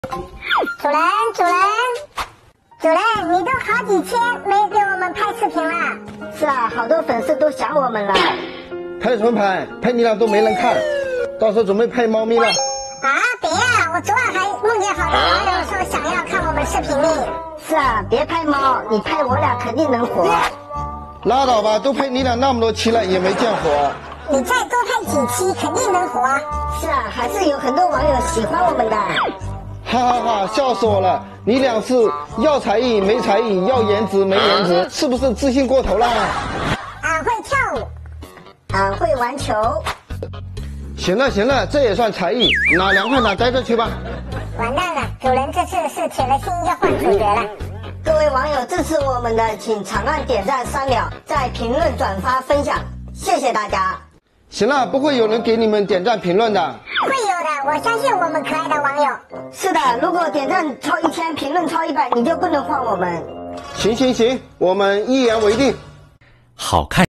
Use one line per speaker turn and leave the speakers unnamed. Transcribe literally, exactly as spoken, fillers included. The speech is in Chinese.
主人，主人，主人，你都好几天没给我们拍视频了。
是啊，好多粉丝都想我们了。
拍什么拍？拍你俩都没人看，到时候准备拍猫咪了。
啊，别啊！我昨晚还梦见好多网友说想要看我们视频呢。
是啊，别拍猫，你拍我俩肯定能火。
拉倒吧，都拍你俩那么多期了，也没见火。
你再多拍几期，肯定能火。
是啊，还是有很多网友喜欢我们的。
哈哈哈，笑死我了！你俩是要才艺没才艺，要颜值没颜值，是不是自信过头了？
俺会跳舞，
俺会玩球。
行了行了，这也算才艺，哪凉快哪待着去吧。
完蛋了，主人这次是铁了心要换主角了。
各位网友支持我们的，请长按点赞三秒，再评论转发分享，谢谢大家。
行了，不会有人给你们点赞评论的。
会有的，我相信我们可爱的网友。
是的，如果点赞超一千，评论超一百，你就不能换我们。
行行行，我们一言为定。
好看。